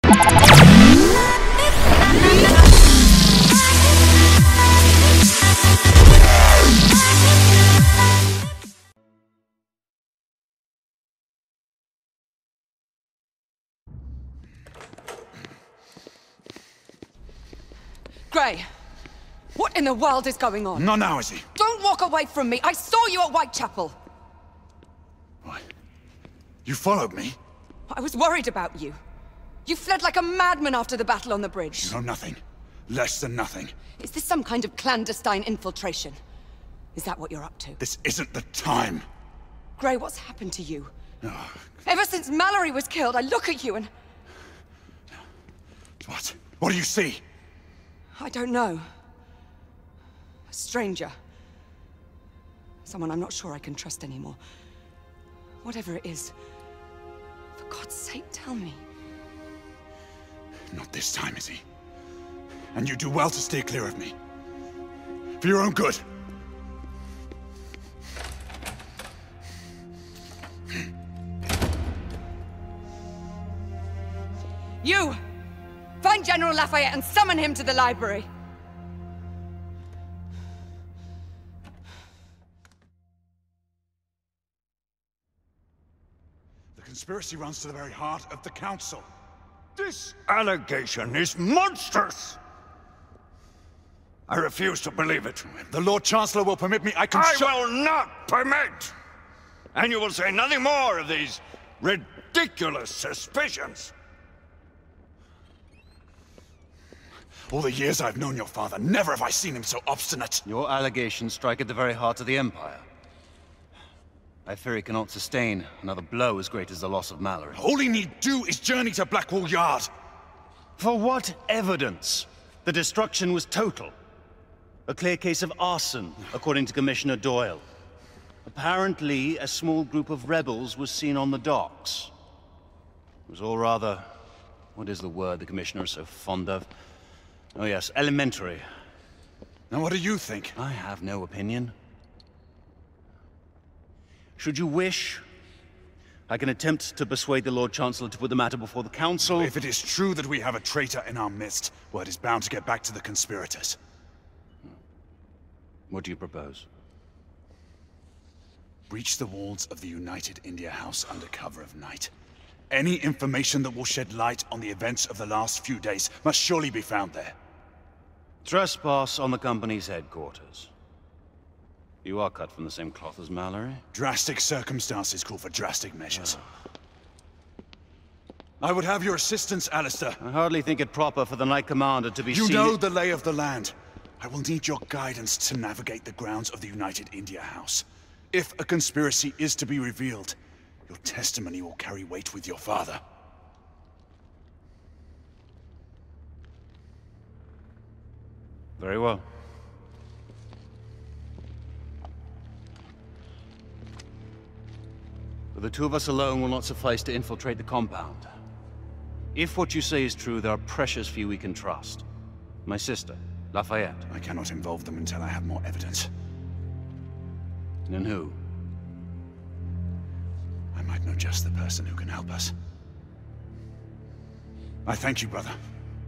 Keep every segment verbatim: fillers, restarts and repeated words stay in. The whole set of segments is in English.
Gray, what in the world is going on? Not now, is he? Don't walk away from me! I saw you at Whitechapel! What? You followed me? I was worried about you. You fled like a madman after the battle on the bridge. You know nothing. Less than nothing. Is this some kind of clandestine infiltration? Is that what you're up to? This isn't the time. Gray, what's happened to you? Oh. Ever since Mallory was killed, I look at you and... What? What do you see? I don't know. A stranger. Someone I'm not sure I can trust anymore. Whatever it is, for God's sake, tell me. Not this time, is he? And you do well to stay clear of me. For your own good. You! Find General Lafayette and summon him to the library! The conspiracy runs to the very heart of the Council. This allegation is monstrous! I refuse to believe it. The Lord Chancellor will permit me, I can I show- will not permit! And you will say nothing more of these ridiculous suspicions. All the years I've known your father, never have I seen him so obstinate. Your allegations strike at the very heart of the Empire. I fear it cannot sustain another blow as great as the loss of Mallory. All he need do is journey to Blackwall Yard. For what evidence? The destruction was total. A clear case of arson, according to Commissioner Doyle. Apparently, a small group of rebels was seen on the docks. It was all rather... what is the word the Commissioner is so fond of? Oh yes, elementary. Now what do you think? I have no opinion. Should you wish, I can attempt to persuade the Lord Chancellor to put the matter before the Council. If it is true that we have a traitor in our midst, word is bound to get back to the conspirators. What do you propose? Breach the walls of the United India House under cover of night. Any information that will shed light on the events of the last few days must surely be found there. Trespass on the company's headquarters. You are cut from the same cloth as Mallory? Drastic circumstances call for drastic measures. I would have your assistance, Alistair. I hardly think it proper for the Knight Commander to be You seen... know the lay of the land. I will need your guidance to navigate the grounds of the United India House. If a conspiracy is to be revealed, your testimony will carry weight with your father. Very well. But the two of us alone will not suffice to infiltrate the compound. If what you say is true, there are precious few we can trust. My sister, Lafayette. I cannot involve them until I have more evidence. And who? I might know just the person who can help us. I thank you, brother.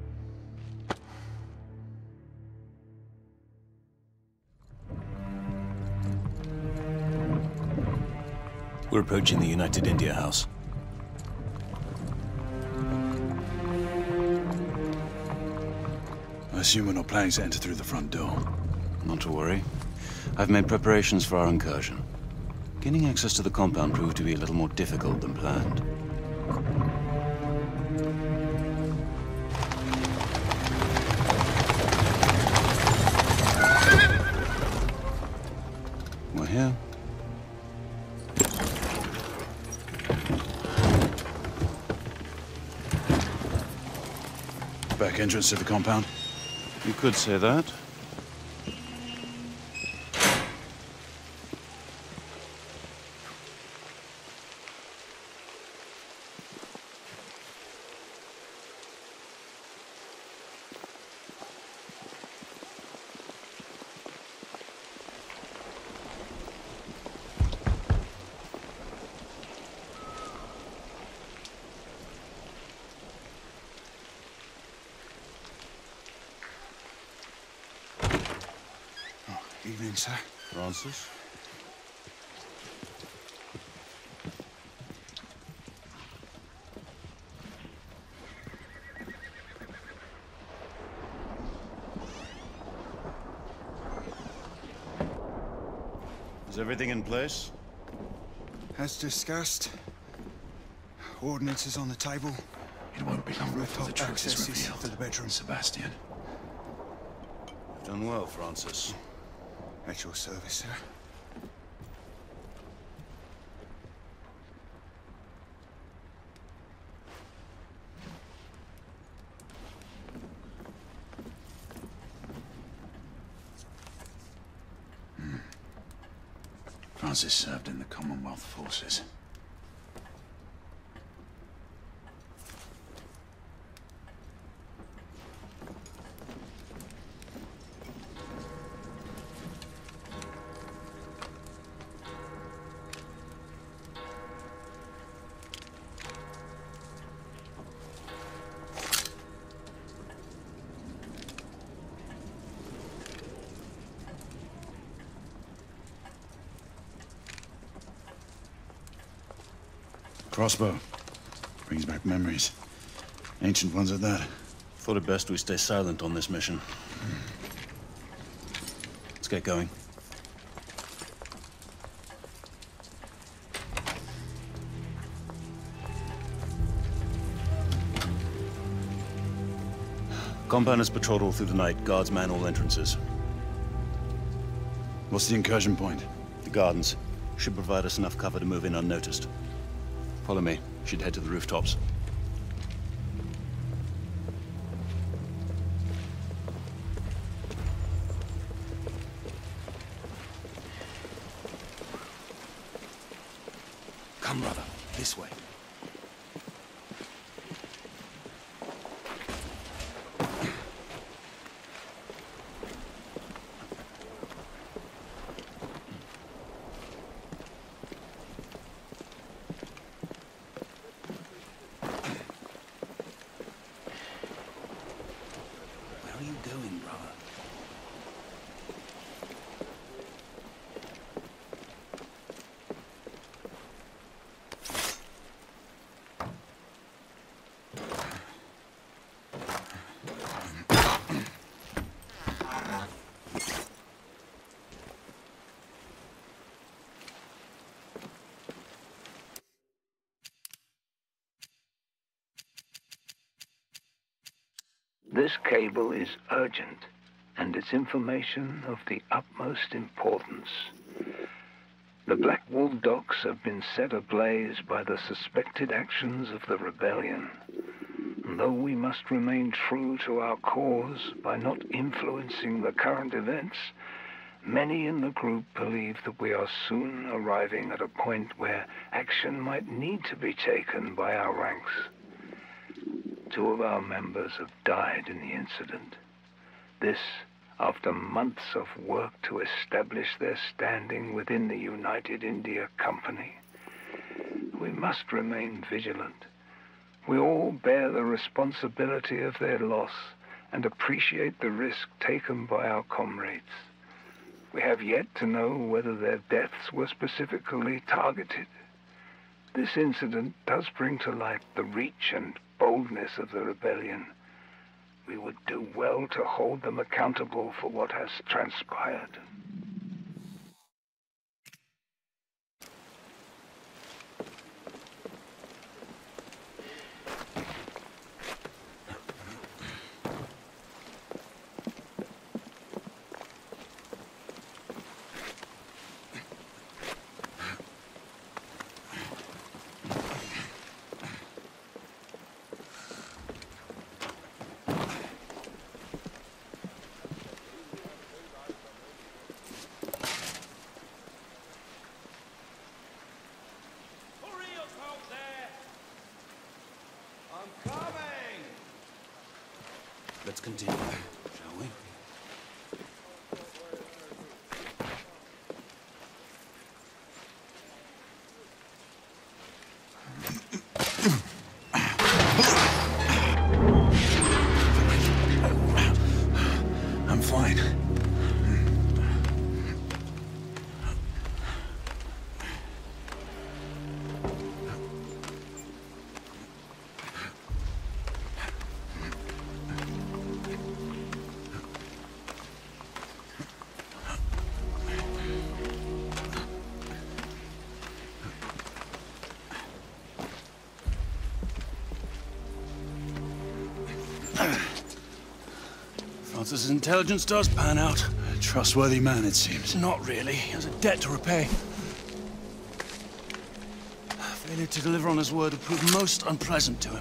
We're approaching the United India House. I assume we're not planning to enter through the front door. Not to worry. I've made preparations for our incursion. Gaining access to the compound proved to be a little more difficult than planned. We're here. Back entrance to the compound? You could say that. Evening, sir. Francis? Is everything in place? As discussed, ordnance is on the table. It won't be long before the truth is revealed. To the bedroom. Sebastian. You've done well, Francis. At your service, sir. Francis served in the Commonwealth forces. Crossbow. Brings back memories. Ancient ones at that. Thought it best we stay silent on this mission. Let's get going. Compound has patrolled all through the night. Guards man all entrances. What's the incursion point? The gardens should provide us enough cover to move in unnoticed. Follow me. Should head to the rooftops. Come, brother. This way. This cable is urgent, and its information of the utmost importance. The Black Wolf docks have been set ablaze by the suspected actions of the rebellion. And though we must remain true to our cause by not influencing the current events, many in the group believe that we are soon arriving at a point where action might need to be taken by our ranks. Two of our members have died in the incident. This, after months of work to establish their standing within the United India Company. We must remain vigilant. We all bear the responsibility of their loss and appreciate the risk taken by our comrades. We have yet to know whether their deaths were specifically targeted. This incident does bring to light the reach and boldness of the rebellion. We would do well to hold them accountable for what has transpired. Let's continue, shall we? I'm fine. Francis' intelligence does pan out. A trustworthy man, it seems. Not really. He has a debt to repay. Failure to deliver on his word would prove most unpleasant to him.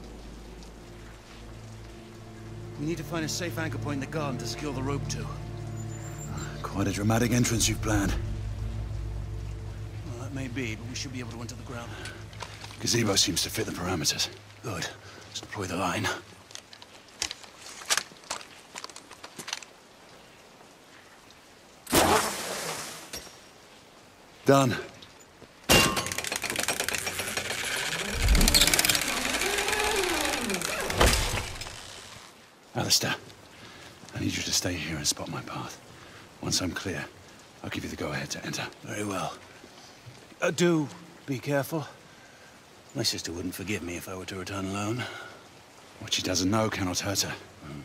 We need to find a safe anchor point in the garden to secure the rope to. Quite a dramatic entrance you've planned. Well, that may be, but we should be able to enter the ground. Gazebo seems to fit the parameters. Good. Let's deploy the line. Done. Alistair, I need you to stay here and spot my path. Once I'm clear, I'll give you the go-ahead to enter. Very well. Uh, do be careful. My sister wouldn't forgive me if I were to return alone. What she doesn't know cannot hurt her. Mm.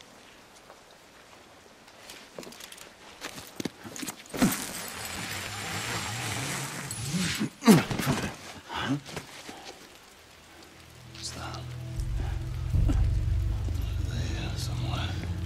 What's that? There somewhere.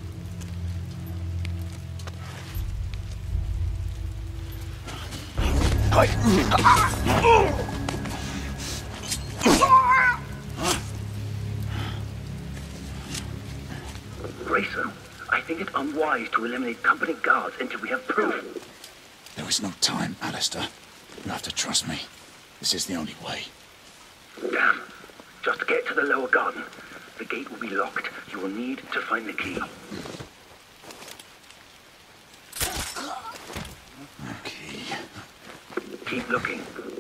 Grayson, I think it unwise to eliminate company guards until we have proof. There is no time, Alistair. You have to trust me. This is the only way. Damn. Just to get to the lower garden. The gate will be locked. You will need to find the key. Okay. Keep looking.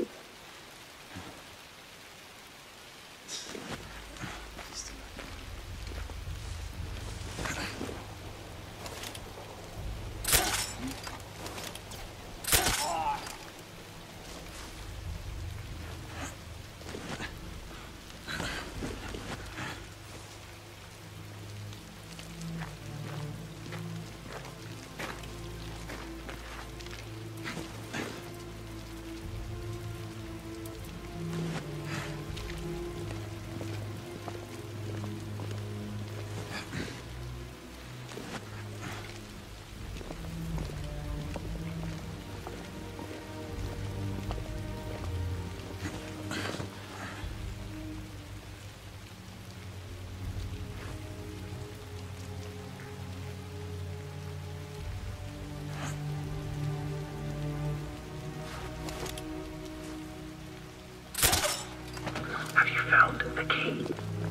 Have you found the key?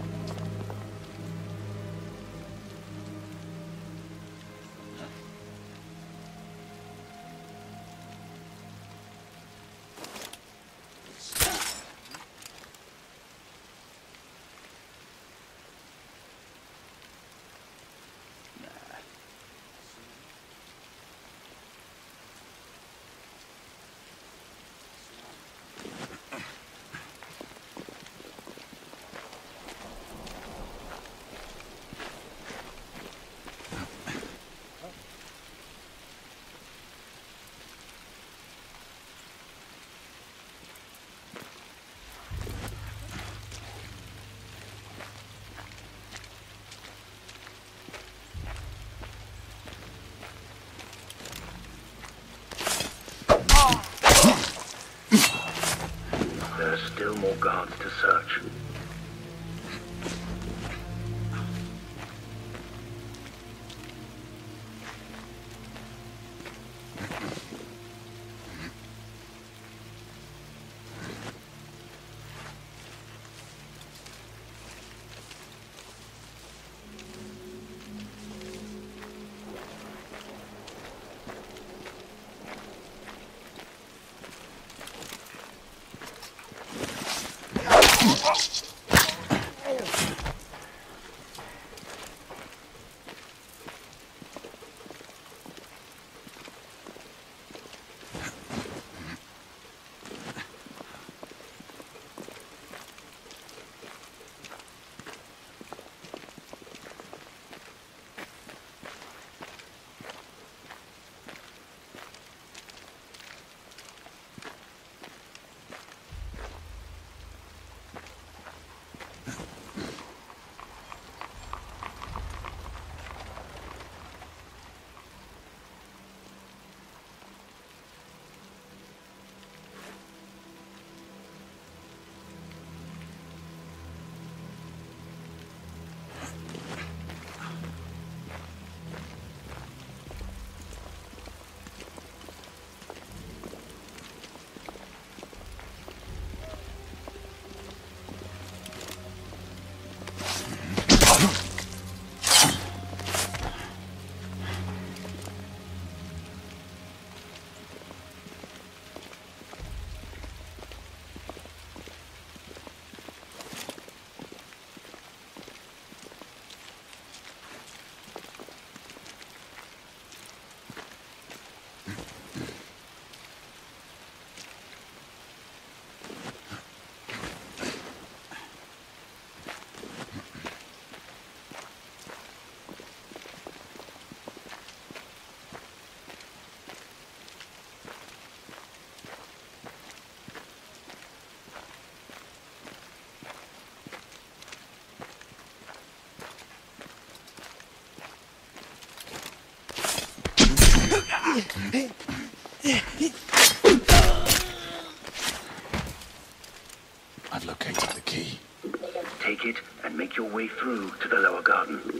There are still more guards to search. I've located the key. Take it and make your way through to the lower garden.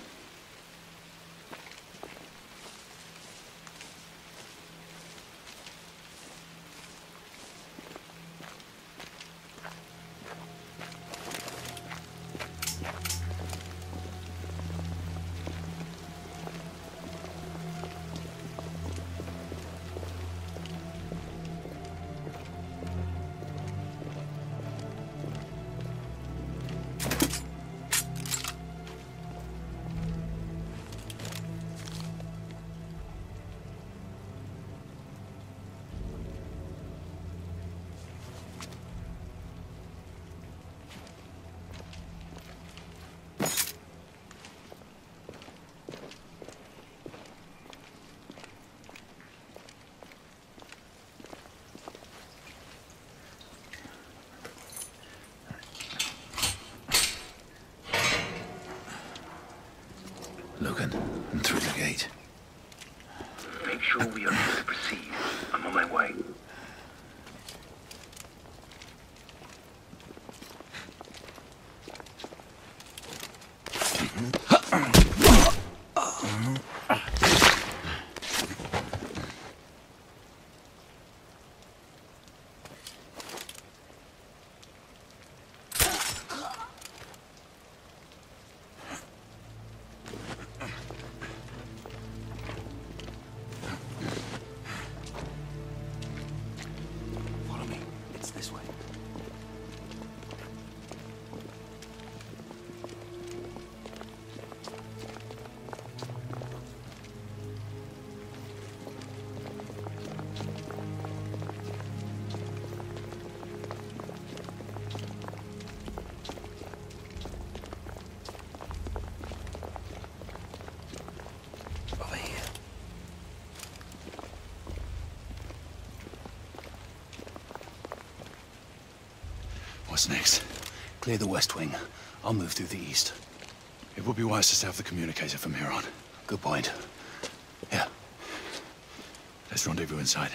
Logan, and through the gate. Make sure we are able to proceed. I'm on my way. What's next? Clear the west wing. I'll move through the east. It would be wise to set up the communicator from here on. Good point. Yeah. Let's rendezvous inside.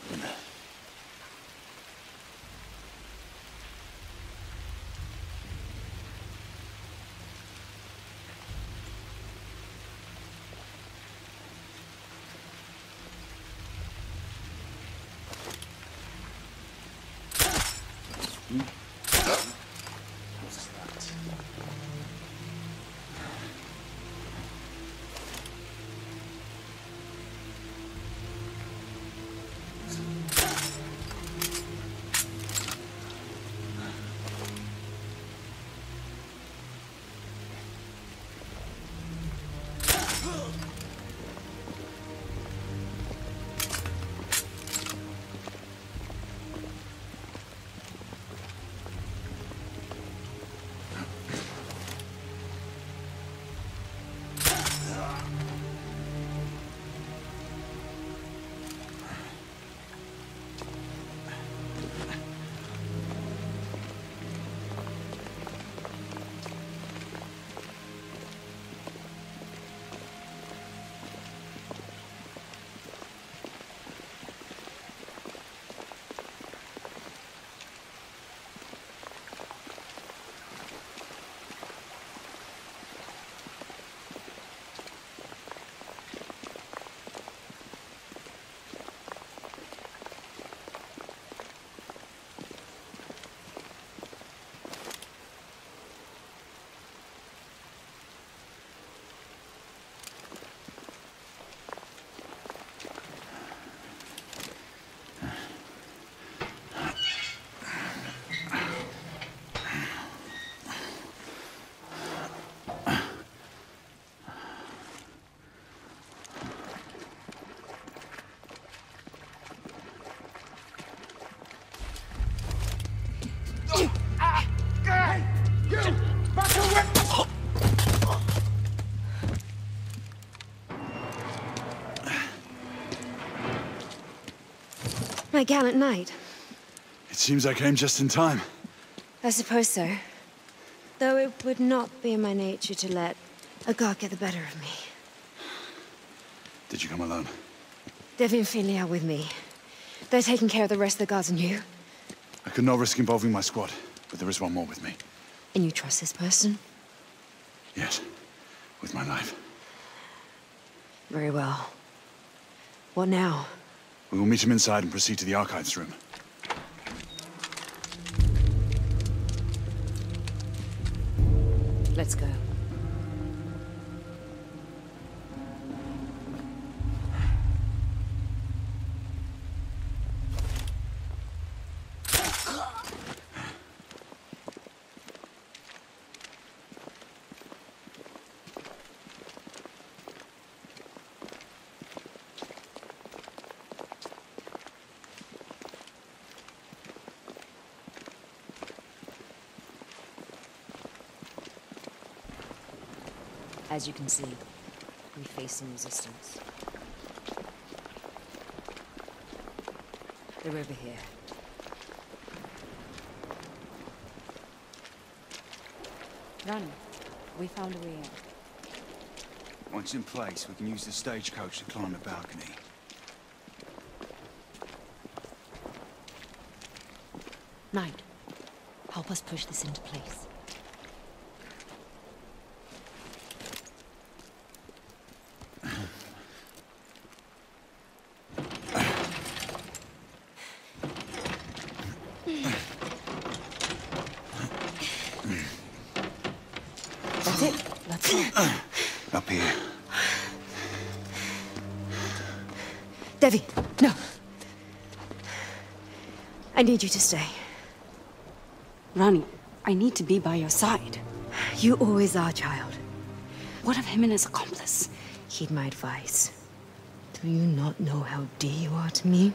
My gallant knight. It seems I came just in time. I suppose so. Though it would not be in my nature to let a god get the better of me. Did you come alone? Devi and Finley are with me. They're taking care of the rest of the guards, and you? I could not risk involving my squad, but there is one more with me. And you trust this person? Yes, with my life. Very well. What now? We will meet him inside and proceed to the archives room. Let's go. As you can see, we face some resistance. They're over here. Run. We found a way in. Once in place, we can use the stagecoach to climb the balcony. Knight, help us push this into place. That's it. Let's go. Up here. Devi, no. I need you to stay. Rani, I need to be by your side. You always are, child. What of him and his accomplice? Heed my advice. Do you not know how dear you are to me?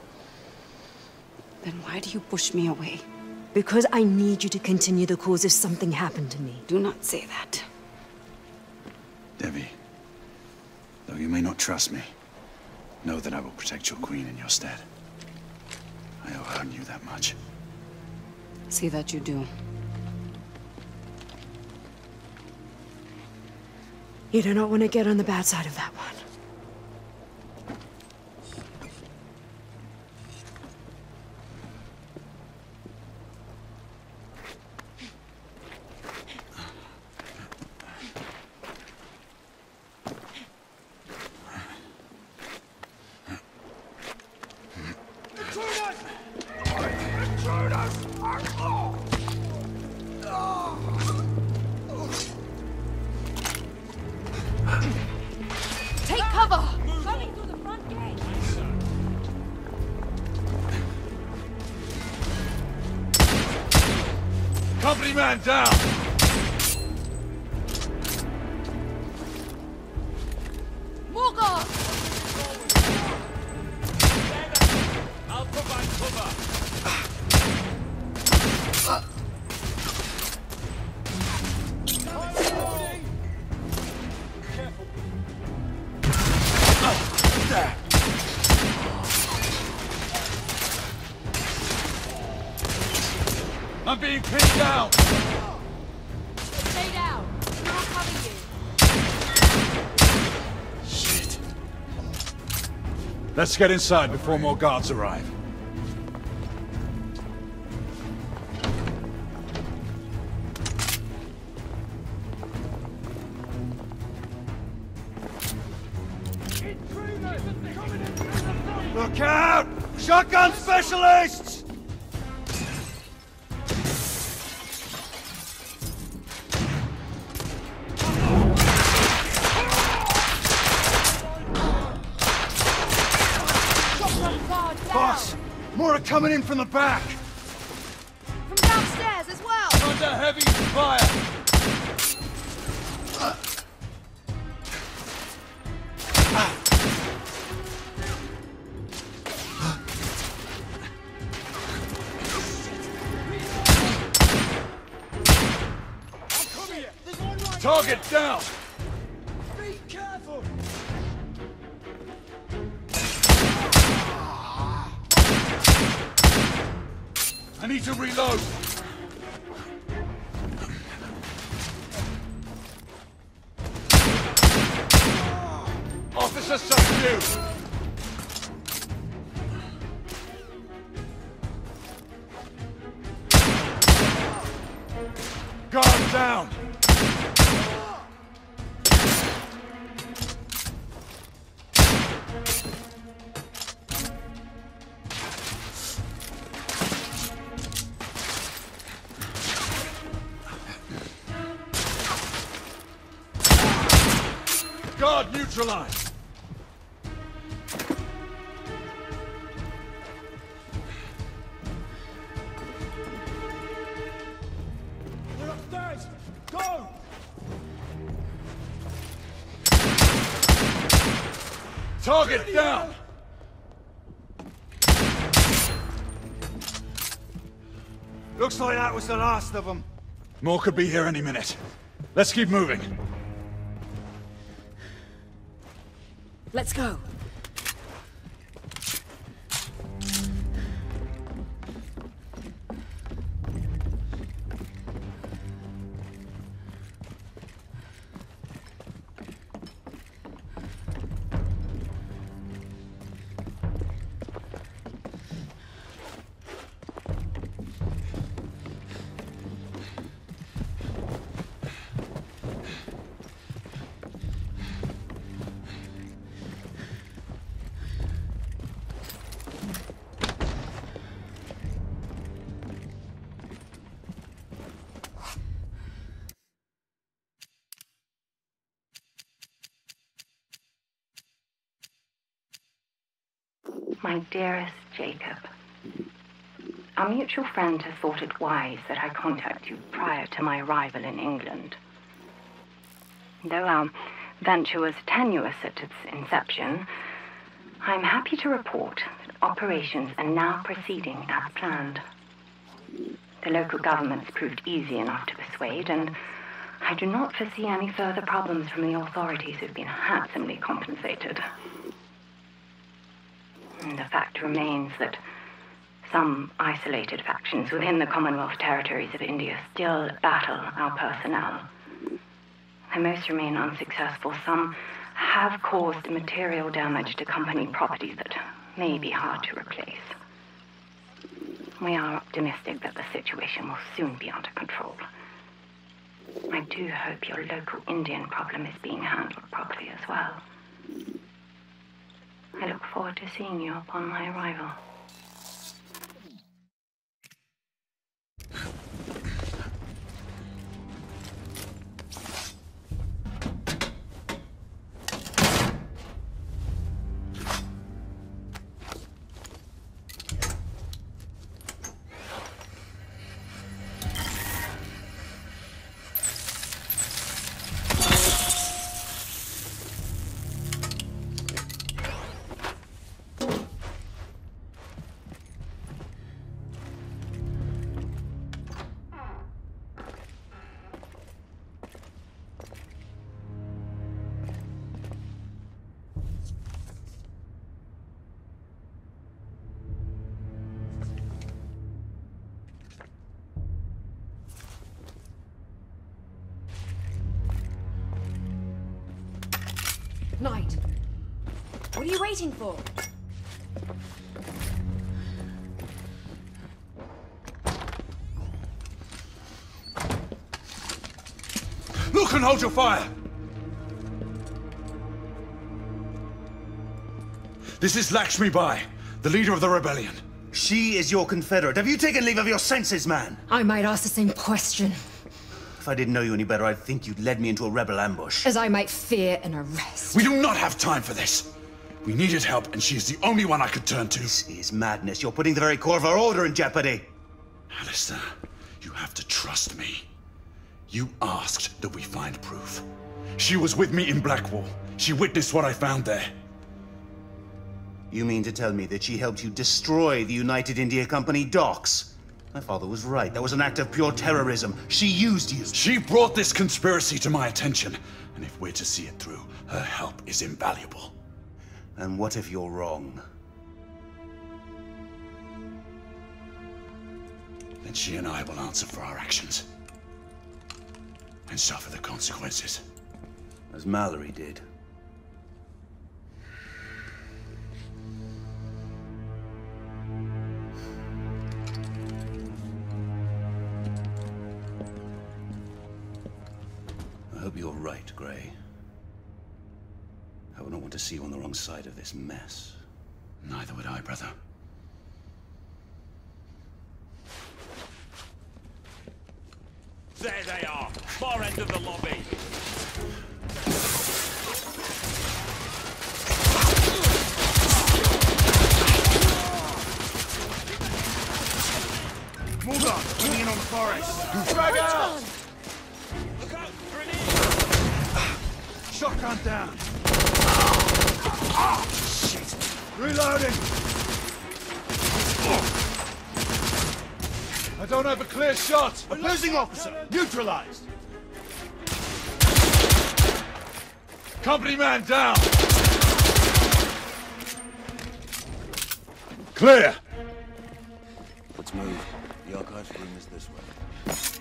Then why do you push me away? Because I need you to continue the cause if something happened to me. Do not say that. Devi, though you may not trust me, know that I will protect your queen in your stead. I owe you that much. See that you do. You do not want to get on the bad side of that one. Company man down! More guards! I'll provide cover. I'm being pinned down! Stay down! We're all covering you. Shit. Let's get inside before more guards arrive. Look out! Shotgun specialists! Boss, more are coming in from the back. From downstairs as well! Under heavy fire! Target down! Be careful! I need to reload! Officer subdue! Guard down! Guard neutralized! They're upstairs! Go! Target down! Looks like that was the last of them. More could be here any minute. Let's keep moving. Let's go. My dearest Jacob, our mutual friend has thought it wise that I contact you prior to my arrival in England. Though our venture was tenuous at its inception, I'm happy to report that operations are now proceeding as planned. The local government's proved easy enough to persuade, and I do not foresee any further problems from the authorities who've been handsomely compensated. The fact remains that some isolated factions within the Commonwealth territories of India still battle our personnel. Though most remain unsuccessful, some have caused material damage to company property that may be hard to replace. We are optimistic that the situation will soon be under control. I do hope your local Indian problem is being handled properly as well. I look forward to seeing you upon my arrival. What are you waiting for? Look and hold your fire! This is Lakshmi Bai, the leader of the rebellion. She is your confederate. Have you taken leave of your senses, man? I might ask the same question. If I didn't know you any better, I'd think you'd led me into a rebel ambush. As I might fear an arrest. We do not have time for this. We needed help, and she is the only one I could turn to. This is madness. You're putting the very core of our order in jeopardy. Alistair, you have to trust me. You asked that we find proof. She was with me in Blackwall. She witnessed what I found there. You mean to tell me that she helped you destroy the United India Company docks? My father was right. That was an act of pure terrorism. She used you. She brought this conspiracy to my attention. And if we're to see it through, her help is invaluable. And what if you're wrong? Then she and I will answer for our actions. And suffer the consequences. As Mallory did. I hope you're right, Gray. I would not want to see you on the wrong side of this mess. Neither would I, brother. There they are! Far end of the lobby! Move on! Coming in on the forest! Drag out! Look out! Grenade! Shotgun down! Ah! Shit! Reloading! I don't have a clear shot! Opposing officer, neutralized! Company man down! Clear! Let's move. The archives room is this way.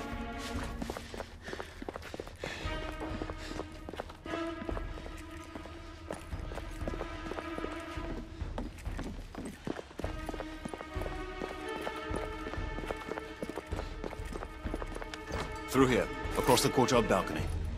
Through here, across the courtyard balcony.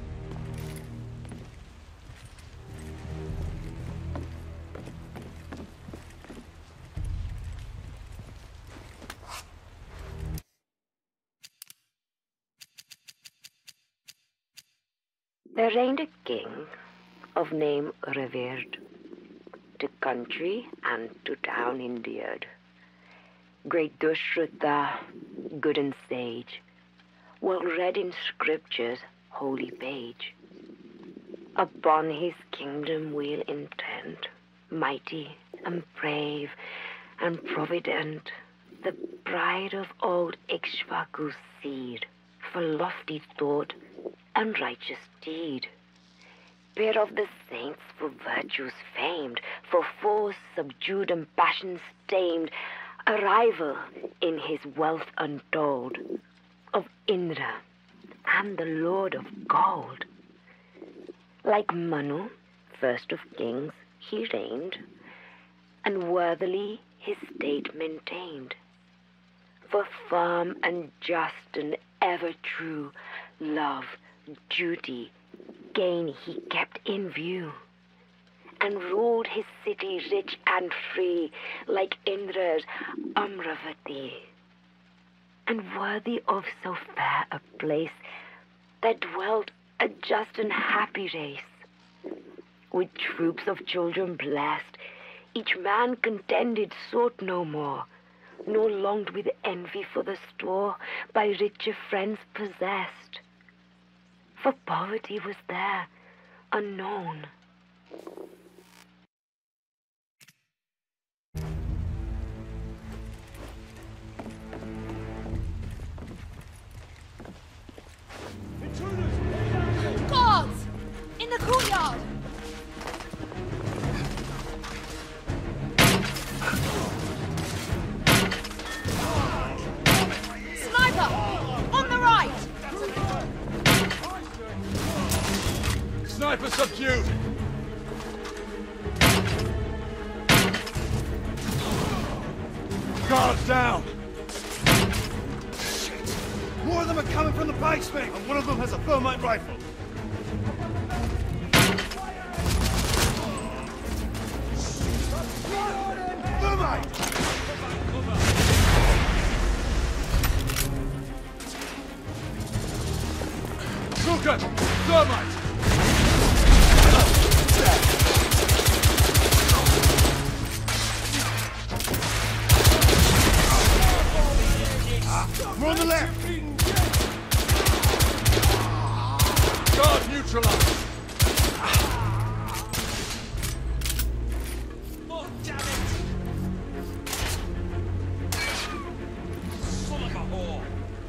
There reigned a king of name revered, to country and to town endeared. Great Dushruta, good and sage, well read in scripture's holy page. Upon his kingdom we'll intent, mighty and brave and provident, the pride of old Ikshvaku's seed, for lofty thought and righteous deed. Pair of the saints for virtues famed, for foes subdued and passions tamed, a rival in his wealth untold, of Indra and the Lord of Gold. Like Manu, first of kings, he reigned, and worthily his state maintained. For firm and just and ever true, love, duty, gain he kept in view, and ruled his city rich and free, like Indra's Amravati. And worthy of so fair a place, there dwelt a just and happy race. With troops of children blessed, each man contended sought no more, nor longed with envy for the store by richer friends possessed. For poverty was there, unknown. Guards! In the courtyard! Sniper! On the right! Sniper subdued! Guards down! Shit! More of them are coming from the basement, and one of them has a thermite rifle. Thermite! Lucan! Thermite! More on the left! Guard neutralized! Oh, damn it! Son of a whore!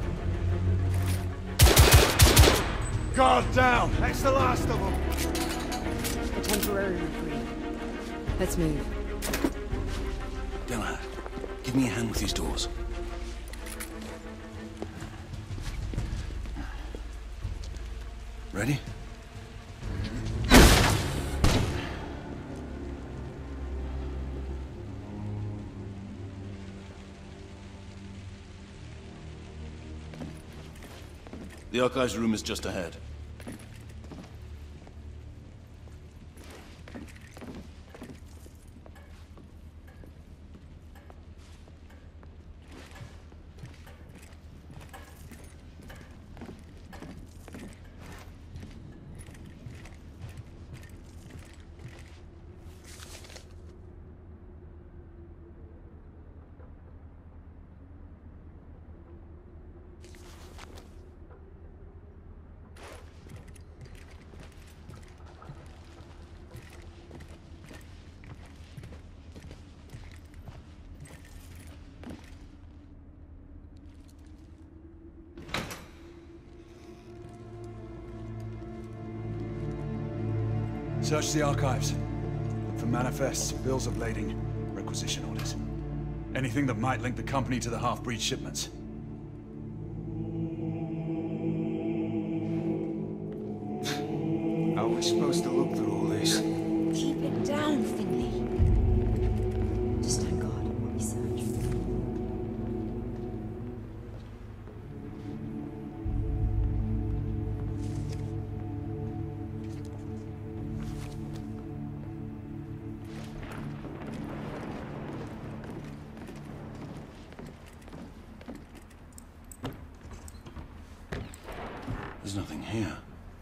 Guard down! That's the last of them. A temporary reprieve. Let's move. Della, give me a hand with these doors. Ready? The archives room is just ahead. Search the archives. Look for manifests, bills of lading, requisition orders. Anything that might link the company to the half-breed shipments. How are we supposed to look through all this? Keep it down, Finley. Just thank God while we search. There's nothing here.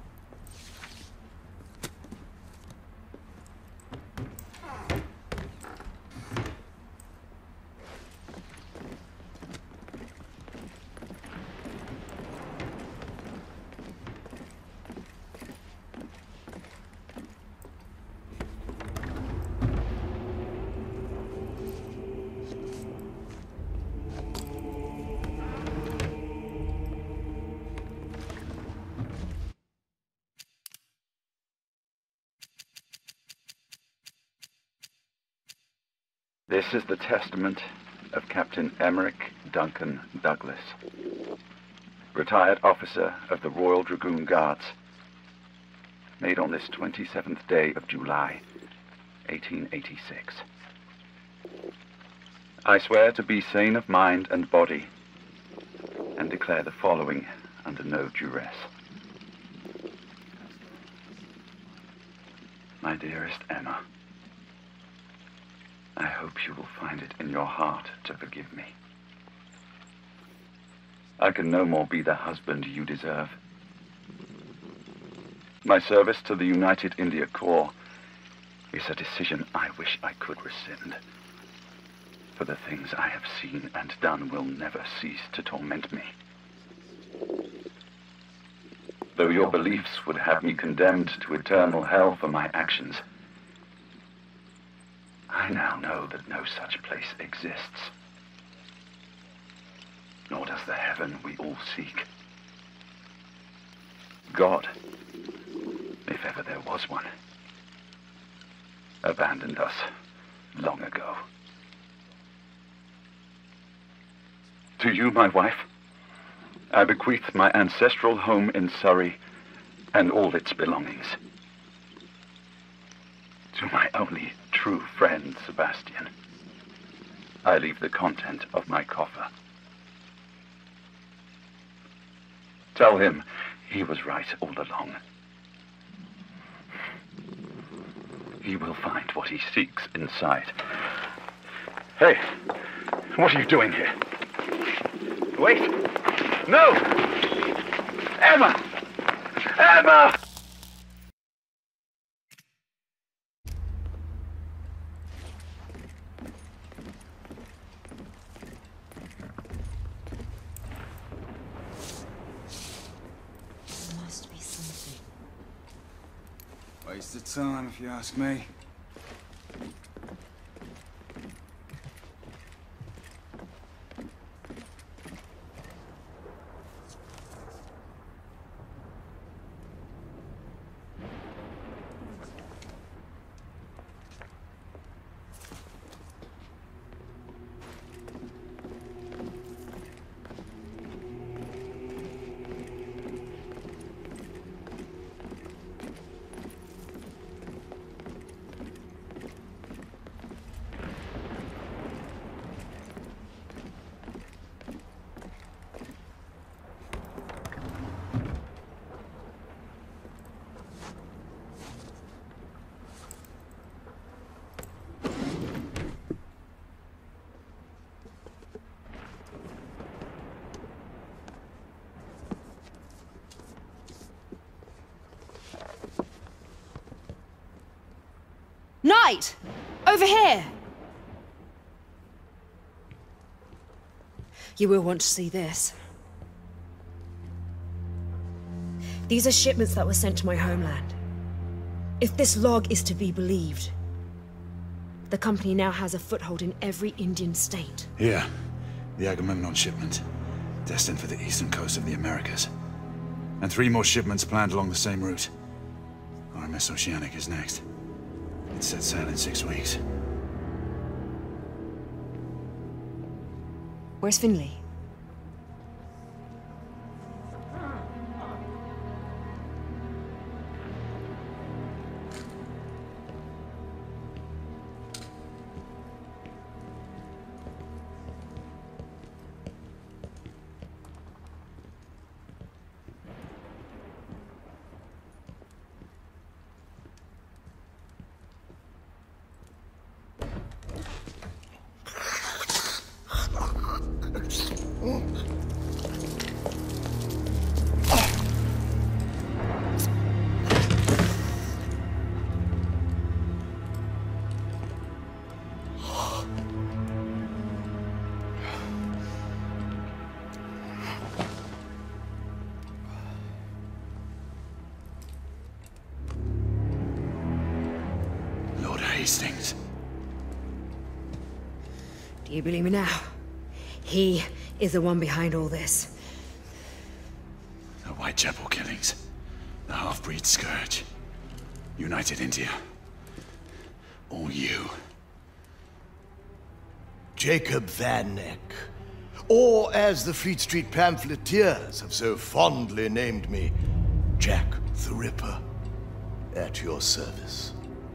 This is the testament of Captain Emmerich Duncan Douglas, retired officer of the Royal Dragoon Guards, made on this twenty-seventh day of July, eighteen eighty-six. I swear to be sane of mind and body, and declare the following under no duress. My dearest Emma, I hope you will find it in your heart to forgive me. I can no more be the husband you deserve. My service to the United India Corps is a decision I wish I could rescind. For the things I have seen and done will never cease to torment me. Though your beliefs would have me condemned to eternal hell for my actions, I now know that no such place exists. Nor does the heaven we all seek. God, if ever there was one, abandoned us long ago. To you, my wife, I bequeath my ancestral home in Surrey and all its belongings. To my only true friend, Sebastian, I leave the content of my coffer. Tell him he was right all along. He will find what he seeks inside. Hey, what are you doing here? Wait! No! Emma! Emma! Must be something. Waste of time, if you ask me. Knight! Over here! You will want to see this. These are shipments that were sent to my homeland. If this log is to be believed, the company now has a foothold in every Indian state. Here, the Agamemnon shipment, destined for the eastern coast of the Americas. And three more shipments planned along the same route. R M S Oceanic is next. It set sail in six weeks. Where's Finley? Hastings. Do you believe me now? He is the one behind all this. The Whitechapel killings. The half-breed scourge. United India. All you. Jacob Van Neck. Or as the Fleet Street pamphleteers have so fondly named me, Jack the Ripper. At your service.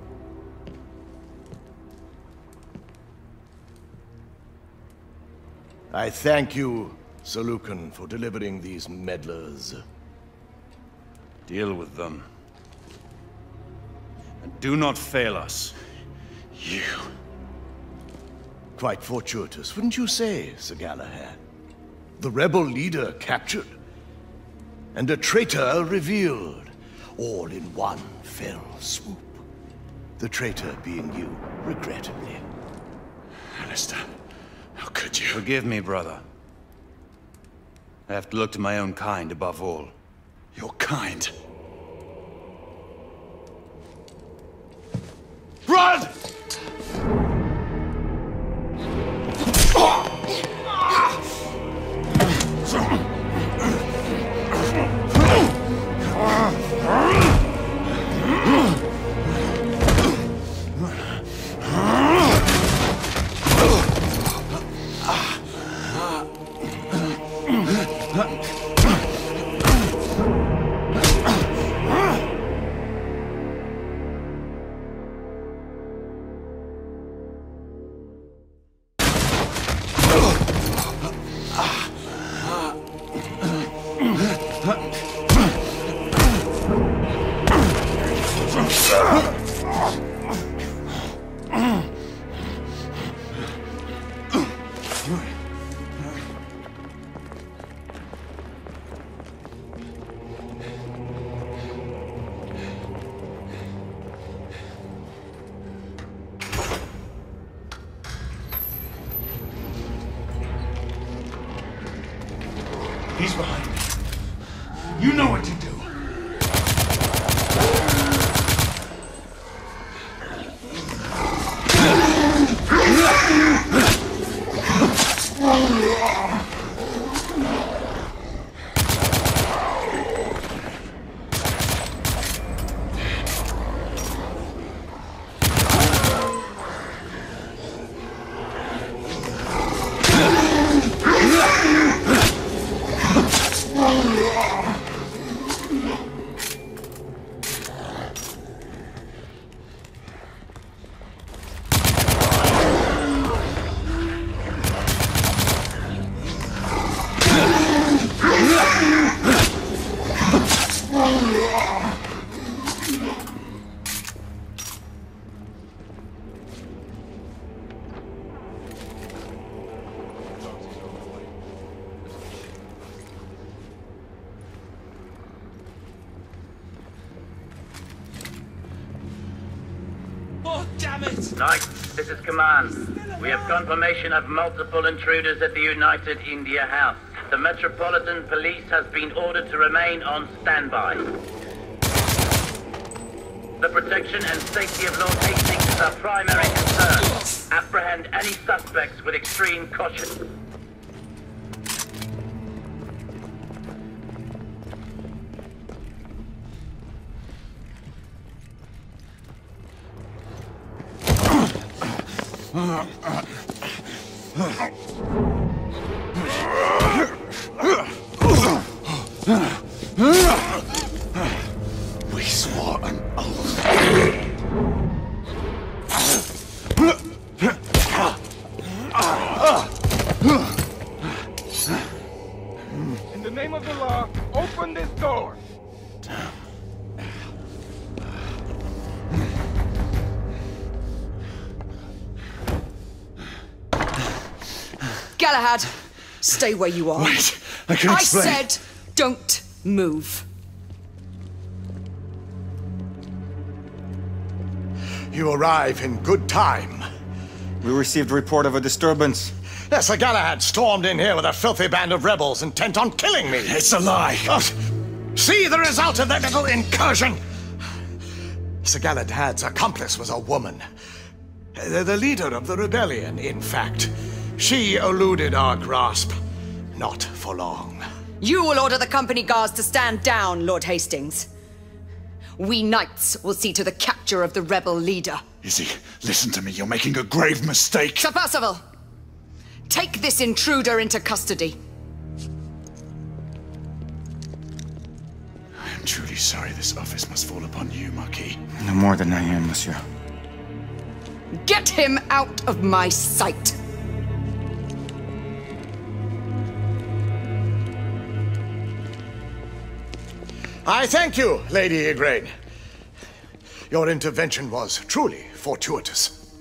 I thank you, Sir Lucan, for delivering these meddlers. Deal with them. And do not fail us. You. Quite fortuitous, wouldn't you say, Sir Galahad? The rebel leader captured, and a traitor revealed, all in one fell swoop. The traitor being you, regrettably. Alistair. How could you? Forgive me, brother. I have to look to my own kind above all. Your kind? Run! He's behind me. You know what to do. Knight, this is Command. We have confirmation of multiple intruders at the United India House. The Metropolitan Police has been ordered to remain on standby. The protection and safety of Lord Hastings is our primary concern. Apprehend any suspects with extreme caution. We swore an oath. In the name of the law, open this door. Galahad, stay where you are. Wait, I can I explain. said, don't move. You arrive in good time. We received a report of a disturbance. Yes, Sir Galahad stormed in here with a filthy band of rebels intent on killing me. It's a lie. Oh, see the result of that little incursion. Sir Galahad's accomplice was a woman. The, the leader of the rebellion, in fact. She eluded our grasp. Not for long. You will order the company guards to stand down, Lord Hastings. We knights will see to the capture of the rebel leader. Izzy, listen to me. You're making a grave mistake. Sir Percival, take this intruder into custody. I am truly sorry this office must fall upon you, Marquis. No more than I am, monsieur. Get him out of my sight. I thank you, Lady Igraine. Your intervention was truly fortuitous.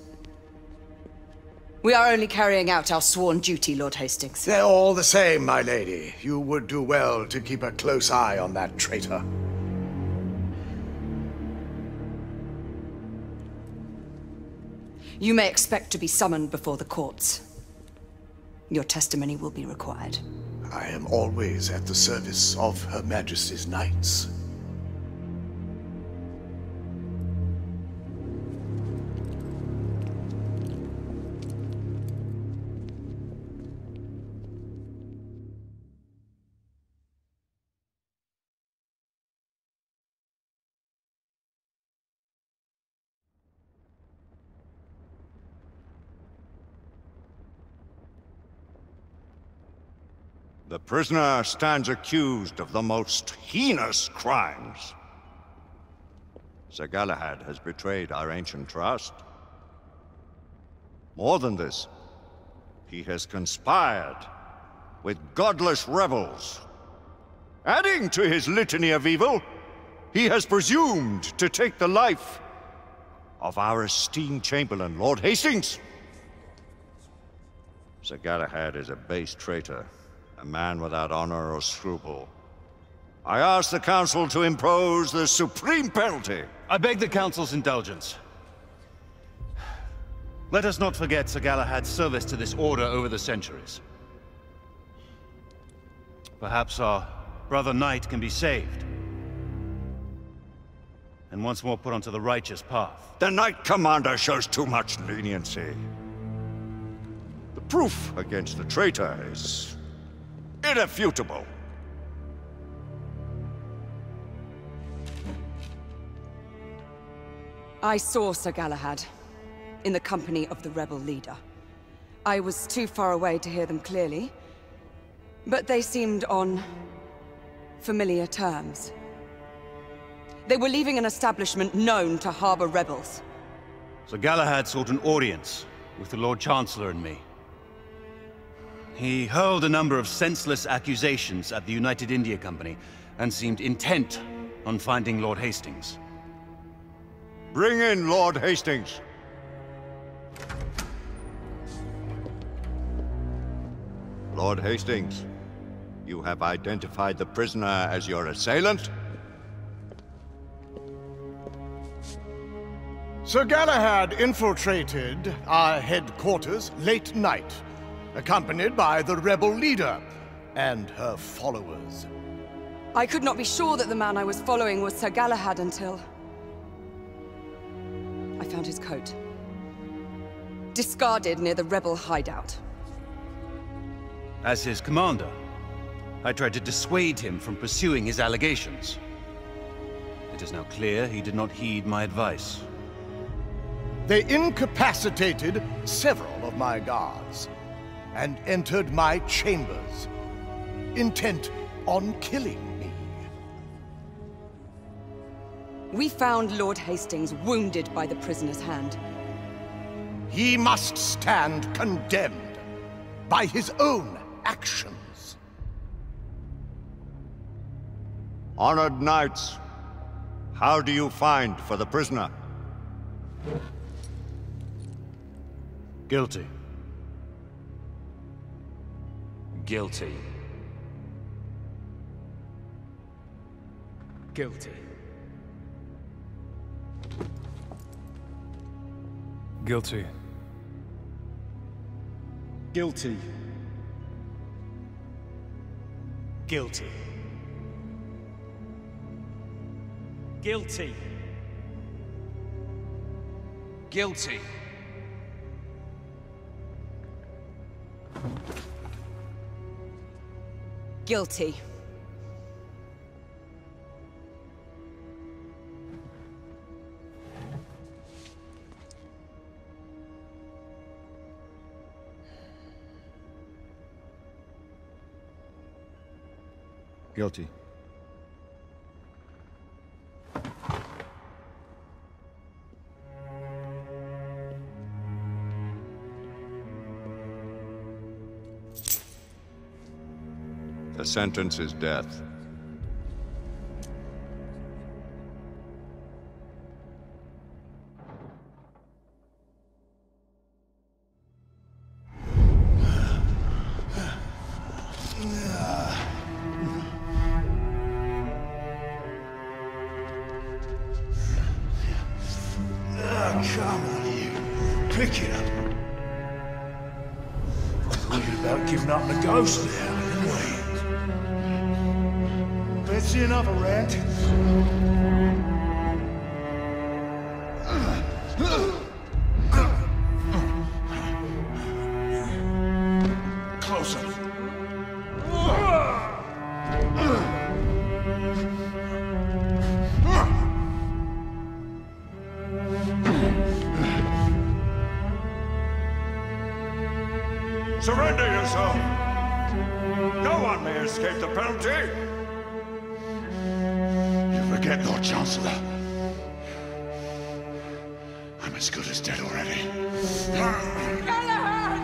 We are only carrying out our sworn duty, Lord Hastings. They're all the same, my lady. You would do well to keep a close eye on that traitor. You may expect to be summoned before the courts. Your testimony will be required. I am always at the service of Her Majesty's knights. The prisoner stands accused of the most heinous crimes. Sir Galahad has betrayed our ancient trust. More than this, he has conspired with godless rebels. Adding to his litany of evil, he has presumed to take the life of our esteemed Chamberlain, Lord Hastings. Sir Galahad is a base traitor, a man without honor or scruple. I ask the Council to impose the supreme penalty. I beg the Council's indulgence. Let us not forget Sir Galahad's service to this order over the centuries. Perhaps our brother knight can be saved. And once more put onto the righteous path. The Knight Commander shows too much leniency. The proof against the traitor is irrefutable. I saw Sir Galahad in the company of the rebel leader. I was too far away to hear them clearly, but they seemed on familiar terms. They were leaving an establishment known to harbor rebels. Sir Galahad sought an audience with the Lord Chancellor and me. He hurled a number of senseless accusations at the United India Company and seemed intent on finding Lord Hastings. Bring in Lord Hastings. Lord Hastings, you have identified the prisoner as your assailant? Sir Galahad infiltrated our headquarters late night, accompanied by the rebel leader and her followers. I could not be sure that the man I was following was Sir Galahad until I found his coat, discarded near the rebel hideout. As his commander, I tried to dissuade him from pursuing his allegations. It is now clear he did not heed my advice. They incapacitated several of my guards and entered my chambers, intent on killing me. We found Lord Hastings wounded by the prisoner's hand. He must stand condemned by his own actions. Honored knights, how do you find for the prisoner? Guilty. Guilty. Guilty. Guilty. Guilty. Guilty. Guilty. Guilty. Guilty. Guilty. The sentence is death. Come on, you. Pick it up. Thinking about giving up the ghost there, didn't we? Let's see another rant. Closer. Surrender yourself! No one may escape the penalty! You forget, Lord Chancellor. I'm as good as dead already. Galahad!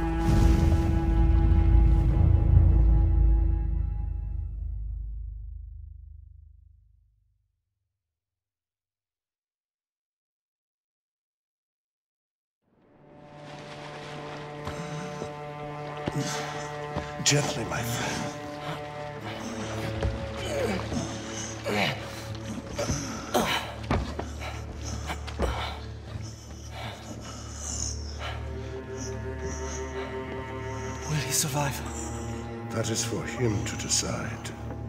Gently, my friend. Will he survive? That is for him to decide.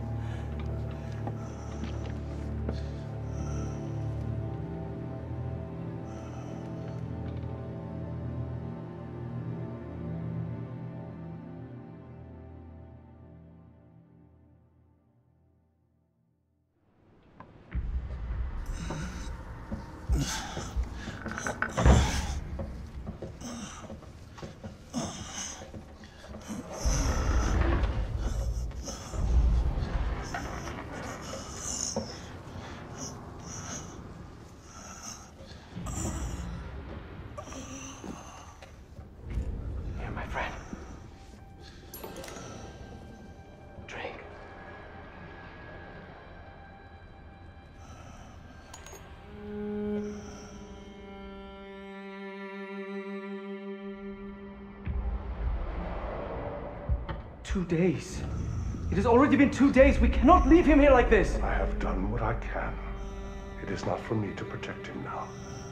Two days. It has already been two days. We cannot leave him here like this. I have done what I can. It is not for me to protect him now.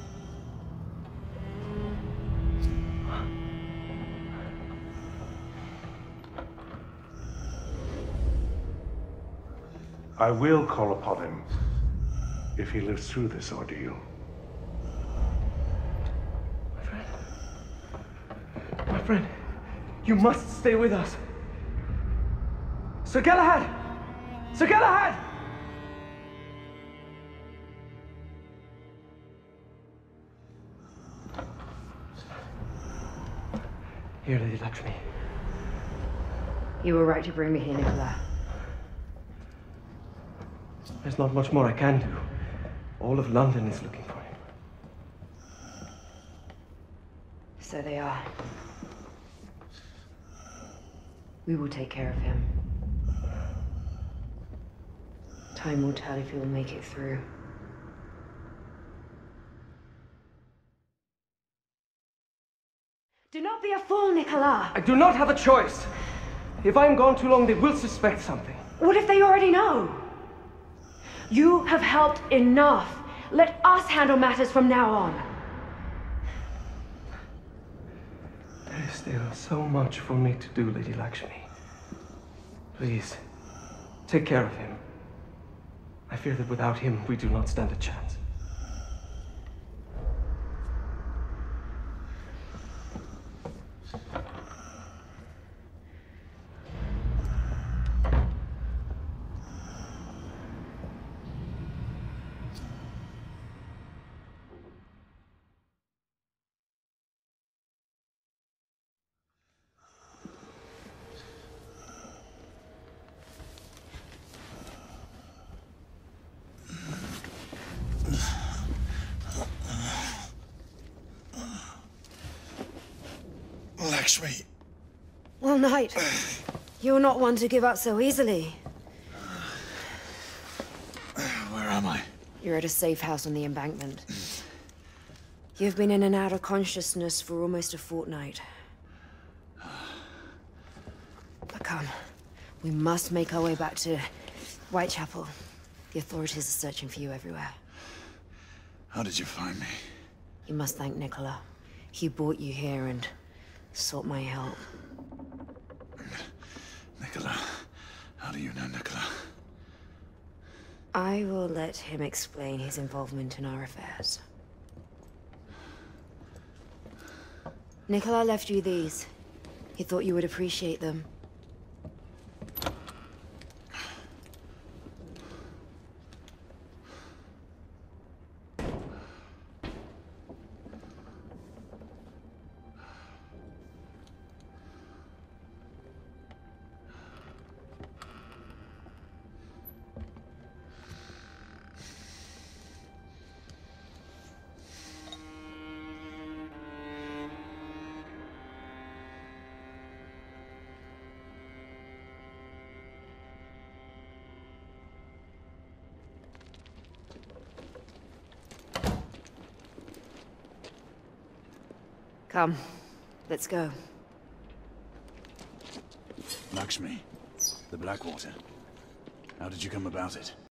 I will call upon him if he lives through this ordeal. My friend. My friend, you must stay with us. Sir Galahad! Sir Galahad! Here, Lady Lakshmi. You were right to bring me here, Nicola. There's not much more I can do. All of London is looking for him. So they are. We will take care of him. Time will tell if he will make it through. Do not be a fool, Nicola! I do not have a choice. If I'm gone too long, they will suspect something. What if they already know? You have helped enough. Let us handle matters from now on. There is still so much for me to do, Lady Lakshmi. Please, take care of him. I fear that without him, we do not stand a chance. Lakshmi. Well, Knight, you're not one to give up so easily. Where am I? You're at a safe house on the embankment. You've been in and out of consciousness for almost a fortnight. But come, we must make our way back to Whitechapel. The authorities are searching for you everywhere. How did you find me? You must thank Nicola. He brought you here and sought my help. Nicola? How do you know Nicola? I will let him explain his involvement in our affairs. Nicola left you these. He thought you would appreciate them. Come, let's go. Lakshmi, the Blackwater. How did you come about it?